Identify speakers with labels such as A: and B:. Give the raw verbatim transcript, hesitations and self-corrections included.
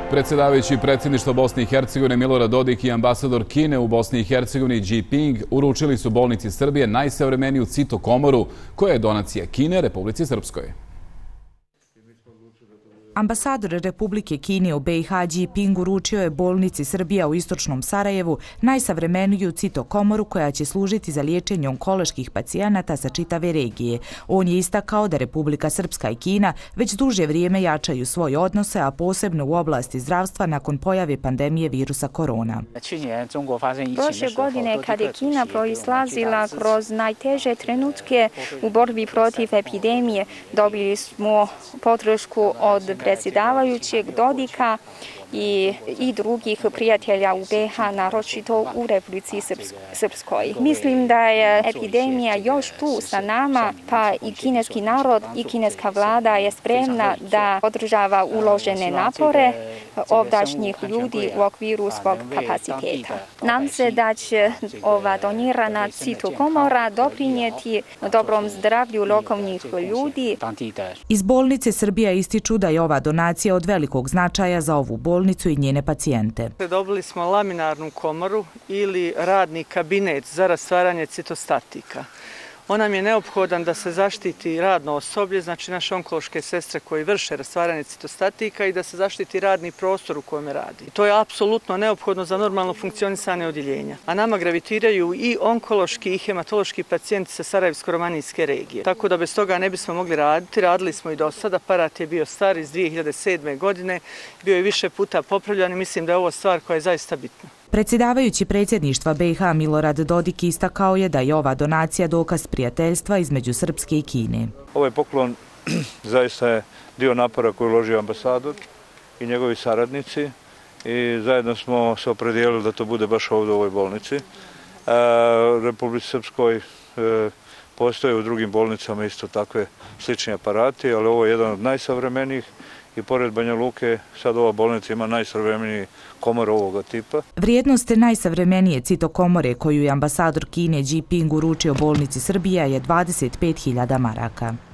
A: Predsjedavajući predsjedništva Bosne i Hercegovine Milorad Dodik i ambasador Kine u Bosni i Hercegovini Ji Ping uručili su bolnici Srbije najsavremeniju cito komoru koja je donacija Kine Republici Srpskoj.
B: Ambasador Republike Kine u B i H Ji Ping uručio je bolnici Srbija u istočnom Sarajevu najsavremeniju cito komoru koja će služiti za liječenje onkoloških pacijenata sa čitave regije. On je istakao da Republika Srpska i Kina već duže vrijeme jačaju svoje odnose, a posebno u oblasti zdravstva nakon pojave pandemije virusa korona.
C: Prošle godine, kad je Kina proizlazila kroz najteže trenutke u borbi protiv epidemije, dobili smo podršku od predsjedavajućeg Dodika i, i drugih prijatelja u B i H, naročito u Republici Srpskoj. Mislim da je epidemija još tu sa nama, pa i kineski narod i kineska vlada je spremna da podržava uložene napore ovdašnjih ljudi u okviru svog kapaciteta. Nam se da će ova donirana cito komora doprinijeti dobrom zdravlju lokalnih ljudi.
B: Iz bolnice Srbija ističu da je ova donacija od velikog značaja za ovu bolnicu i njene pacijente.
D: Dobili smo laminarnu komoru ili radni kabinet za rastvaranje citostatika. On nam je neophodan da se zaštiti radno osoblje, znači naše onkološke sestre koji vrše rastvaranje citostatika i da se zaštiti radni prostor u kojem radi. To je apsolutno neophodno za normalno funkcionisanje odjeljenja. A nama gravitiraju i onkološki i hematološki pacijenti sa Sarajevsko-romanijske regije. Tako da bez toga ne bismo mogli raditi. Radili smo i do sada. Aparat je bio star iz dvije hiljade sedme. godine. Bio je više puta popravljan i mislim da je ovo stvar koja je zaista bitna.
B: Predsjedavajući predsjedništva B i H Milorad Dodik istakao je da je ova donacija dokaz prijateljstva između Srpske i Kine.
E: Ovaj poklon zaista je dio napora koji uložio ambasador i njegovi saradnici i zajedno smo se opredijelili da to bude baš ovdje u ovoj bolnici. U Republici Srpskoj postoje u drugim bolnicama isto takve slični aparati, ali ovo je jedan od najsavremenijih. I pored Banja Luke, sad ova bolnica ima najsavremeniji komor ovoga tipa.
B: Vrijednost najsavremenije cito komore koju je ambasador Kine Ji Ping uručio bolnici Srbija je dvadeset pet hiljada maraka.